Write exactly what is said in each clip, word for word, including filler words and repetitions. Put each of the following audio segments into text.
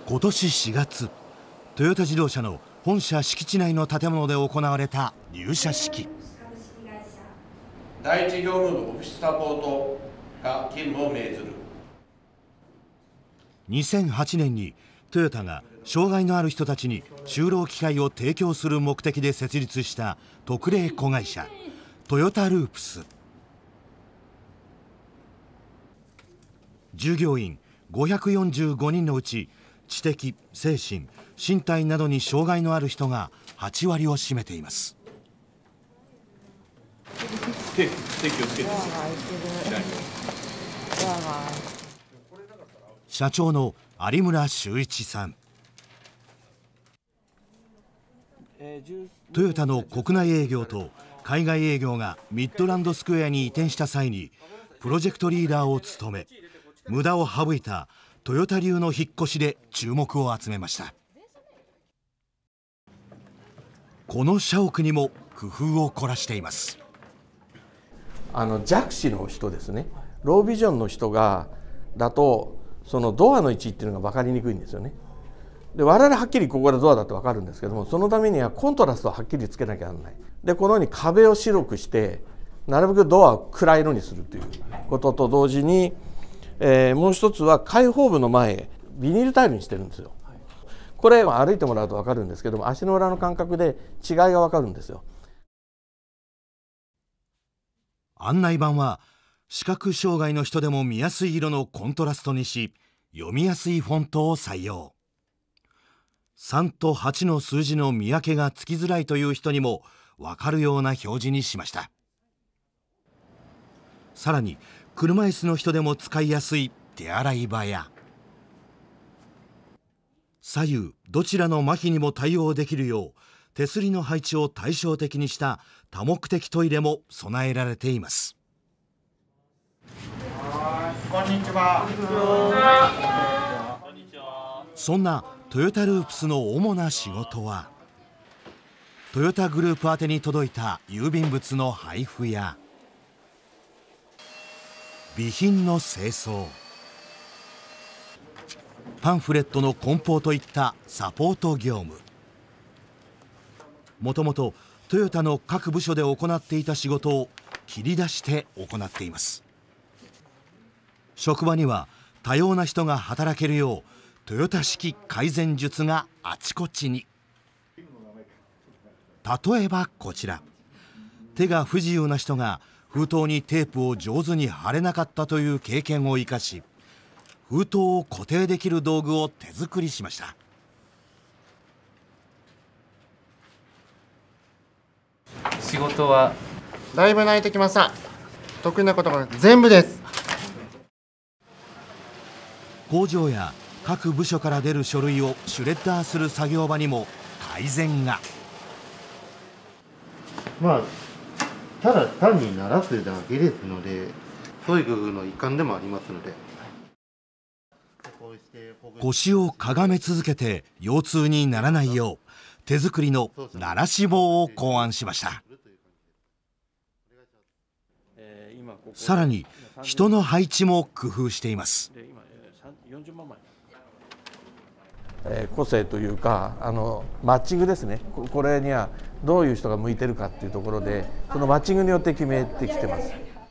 今年しがつ、トヨタ自動車の本社敷地内の建物で行われた入社式。 第一業務部オフィスサポートが勤務を命ずる。 にせんはちねんにトヨタが障害のある人たちに就労機会を提供する目的で設立した特例子会社トヨタループス。従業員ごひゃくよんじゅうごにんのうち知的、精神、身体などに障害のある人がはちわりを占めています。 手、手気をつけて。 社長の有村修一さん。トヨタの国内営業と海外営業がミッドランドスクエアに移転した際にプロジェクトリーダーを務め、無駄を省いたトヨタ流の引っ越しで注目を集めました。この社屋にも工夫を凝らしています。 あの弱視の人ですね、ロービジョンの人がだとそのドアの位置っていうのが分かりにくいんですよね。で我々はっきりここがドアだと分かるんですけども、そのためにはコントラストをはっきりつけなきゃならない。でこのように壁を白くしてなるべくドアを暗い色にするということと同時に、えー、もう一つは開放部の前ビニールタイルにしてるんですよ。これ歩いてもらうと分かるんですけども、足の裏の感覚で違いが分かるんですよ。 案内板は視覚障害の人でも見やすい色のコントラストにし、読みやすいフォントを採用。さんとはちの数字の見分けがつきづらいという人にも分かるような表示にしました。さらに車椅子の人でも使いやすい手洗い場や、左右どちらの麻痺にも対応できるよう手すりの配置を対照的にした多目的トイレも備えられています。 こんにちは。 そんなトヨタループスの主な仕事は、トヨタグループ宛てに届いた郵便物の配布や備品の清掃、パンフレットの梱包といったサポート業務。もともとトヨタの各部署で行っていた仕事を切り出して行っています。職場には多様な人が働けるようトヨタ式改善術があちこちに。例えばこちら、手が不自由な人が封筒にテープを上手に貼れなかったという経験を生かし、封筒を固定できる道具を手作りしました。 仕事はだいぶ慣れてきました。得意なことが全部です。 工場や各部署から出る書類をシュレッダーする作業場にも改善が。 まあただ単に鳴らすだけですので、そういう工夫の一環でもありますので。 腰をかがめ続けて腰痛にならないよう手作りの鳴らし棒を考案しました。さらに人の配置も工夫しています。 えー、個性というかあのマッチングですね。こ、これにはどういう人が向いてるかっていうところで、そのマッチングによって決めてきてます。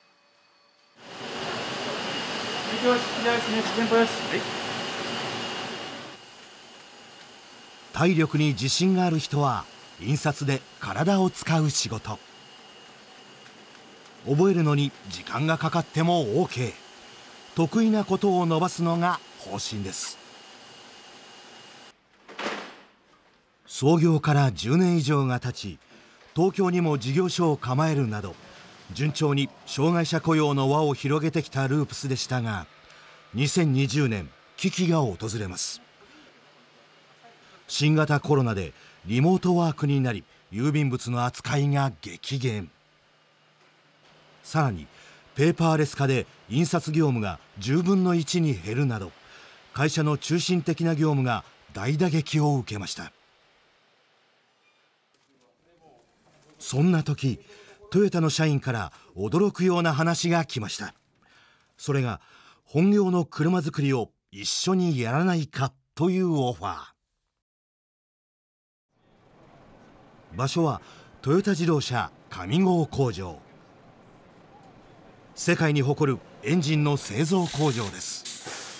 体力に自信がある人は印刷で体を使う仕事。覚えるのに時間がかかっても OK。 得意なことを伸ばすのが方針です。創業からじゅうねん以上が経ち、東京にも事業所を構えるなど順調に障害者雇用の輪を広げてきたループスでしたが、にせんにじゅうねん危機が訪れます。新型コロナでリモートワークになり、郵便物の扱いが激減。さらにペーパーレス化で印刷業務がじゅうぶんのいちに減るなど、会社の中心的な業務が大打撃を受けました。そんな時、トヨタの社員から驚くような話が来ました。それが本業の車作りを一緒にやらないかというオファー。場所はトヨタ自動車上郷工場。世界に誇るエンジンの製造工場です。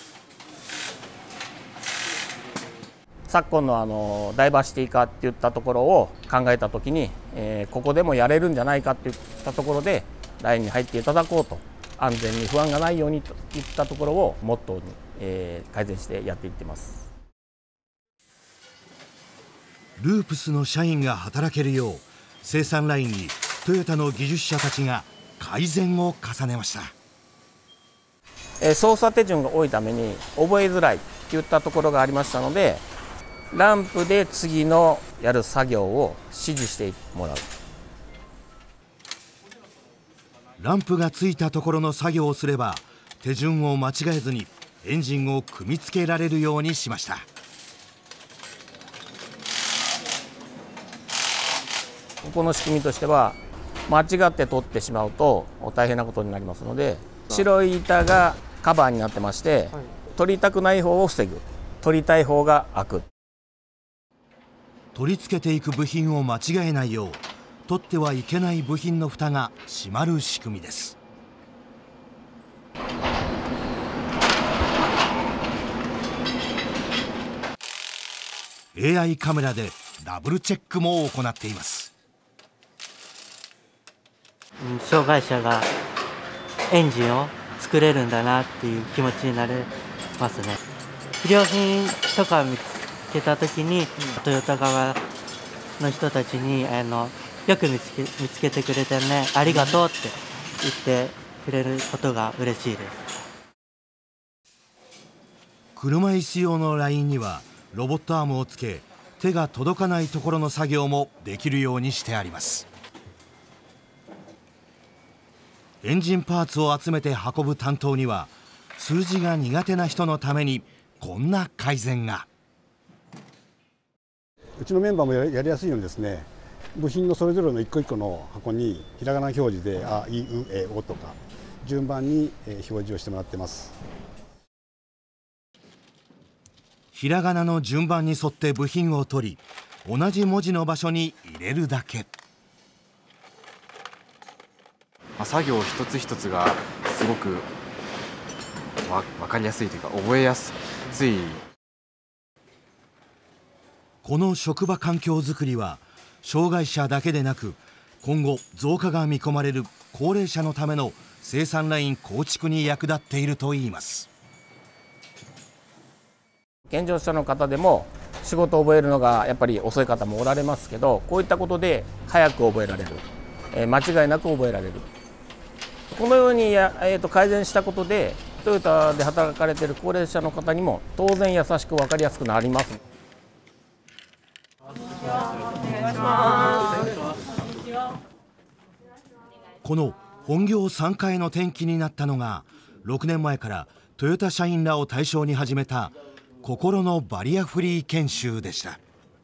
昨今のあのダイバーシティ化っていったところを考えたときに、えー、ここでもやれるんじゃないかっていったところでラインに入っていただこうと、安全に不安がないようにといったところをモットーに、えー、改善してやっていってます。 ループスの社員が働けるよう生産ラインにトヨタの技術者たちが改善を重ねました。 えー、操作手順が多いために覚えづらいといったところがありましたので、ランプで次のやる作業を指示してもらう。 ランプがついたところの作業をすれば手順を間違えずにエンジンを組み付けられるようにしました。 ここの仕組みとしては間違って取ってしまうと大変なことになりますので、白い板がカバーになってまして、取りたくない方を防ぐ、取りたい方が開く。 取り付けていく部品を間違えないよう取ってはいけない部品の蓋が閉まる仕組みです。エーアイ カメラでダブルチェックも行っています。 障害者がエンジンを作れるんだなっていう気持ちになれますね。不良品とか見つけた時に、トヨタ側の人たちにあのよく見つけ、見つけてくれてね、ありがとうって言ってくれることが嬉しいです。 車椅子用のラインにはロボットアームをつけ、手が届かないところの作業もできるようにしてあります。エンジンパーツを集めて運ぶ担当には数字が苦手な人のためにこんな改善が。 うちのメンバーもやりやすいようにですね、部品のそれぞれの一個一個の箱にひらがな表示であいうえおとか順番に表示をしてもらってます。 ひらがなの順番に沿って部品を取り、同じ文字の場所に入れるだけ。 作業一つ一つがすごくわ分かりやすいというか覚えやすい。 この職場環境づくりは障害者だけでなく、今後増加が見込まれる高齢者のための生産ライン構築に役立っているといいます。 健常者の方でも仕事を覚えるのがやっぱり遅い方もおられますけど、こういったことで早く覚えられる、えー、間違いなく覚えられる。このようにや、えー、と改善したことでトヨタで働かれている高齢者の方にも当然優しく分かりやすくなります。 この本業さんかいの転機になったのが、ろくねんまえからトヨタ社員らを対象に始めた心のバリアフリー研修でした。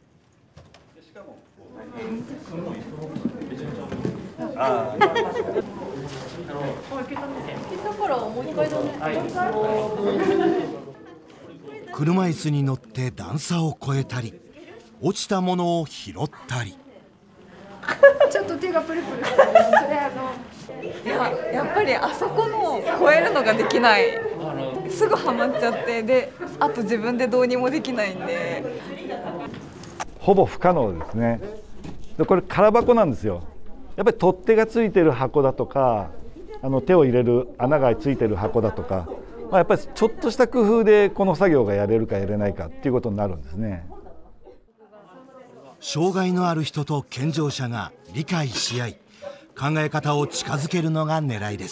車椅子に乗って段差を越えたり、落ちたものを拾ったりちょっと手がプルプルしてる。それあのいや、やっぱりあそこの越えるのができない、すぐハマっちゃって、であと自分でどうにもできないんでほぼ不可能ですね。でこれ空箱なんですよ。やっぱり取っ手がついてる箱だとか、あの手を入れる穴がついてる箱だとか、まあ、やっぱりちょっとした工夫でこの作業がやれるかやれないかっていうことになるんですね。 障害のある人と健常者が理解し合い、考え方を近づけるのが狙いです。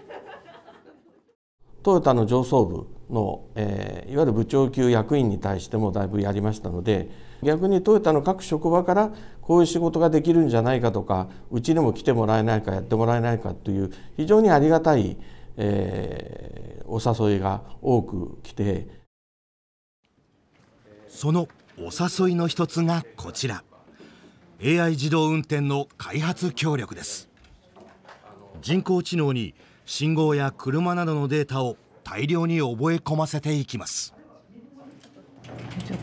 トヨタの上層部の、えー、いわゆる部長級役員に対してもだいぶやりましたので、逆にトヨタの各職場からこういう仕事ができるんじゃないかとか、うちにも来てもらえないかやってもらえないかという非常にありがたい、えー、お誘いが多く来て、 そのお誘いの一つがこちら、 エーアイ 自動運転の開発協力です。人工知能に信号や車などのデータを大量に覚え込ませていきます。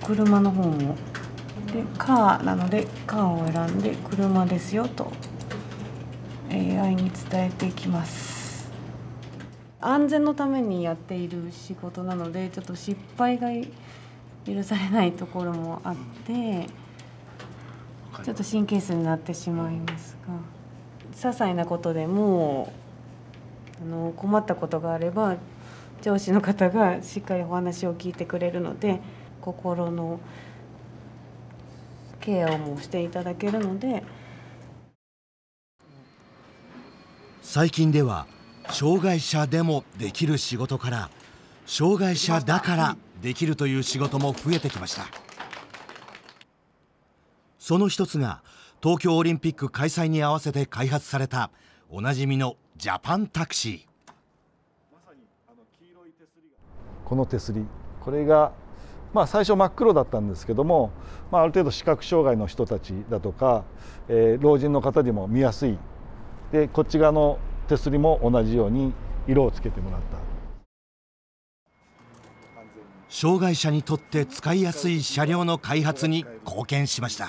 車の方もでカーなのでカーを選んで車ですよと エーアイ に伝えていきます。安全のためにやっている仕事なのでちょっと失敗が許されないところもあってちょっと神経質になってしまいますが、些細なことでもあの困ったことがあれば上司の方がしっかりお話を聞いてくれるので心のケアをもしていただけるので。 最近では障害者でもできる仕事から障害者だからできるという仕事も増えてきました。その一つが東京オリンピック開催に合わせて開発されたおなじみのジャパンタクシー。 この手すり、これが、まあ、最初真っ黒だったんですけども、まあ、ある程度視覚障害の人たちだとか、えー、老人の方にも見やすいで、こっち側の手すりも同じように色をつけてもらった。 障害者にとって使いやすい車両の開発に貢献しました。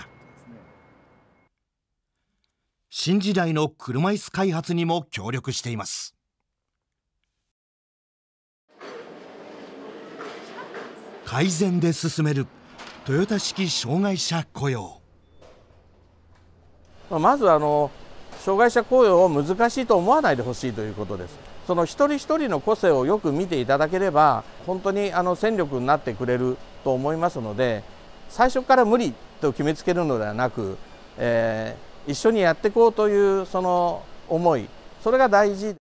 新時代の車椅子開発にも協力しています。改善で進めるトヨタ式障害者雇用。 まずあの障害者雇用を難しいと思わないでほしいということです。その一人一人の個性をよく見ていただければ本当にあの戦力になってくれると思いますので、最初から無理と決めつけるのではなく、えー、一緒にやっていこうというその思い、それが大事。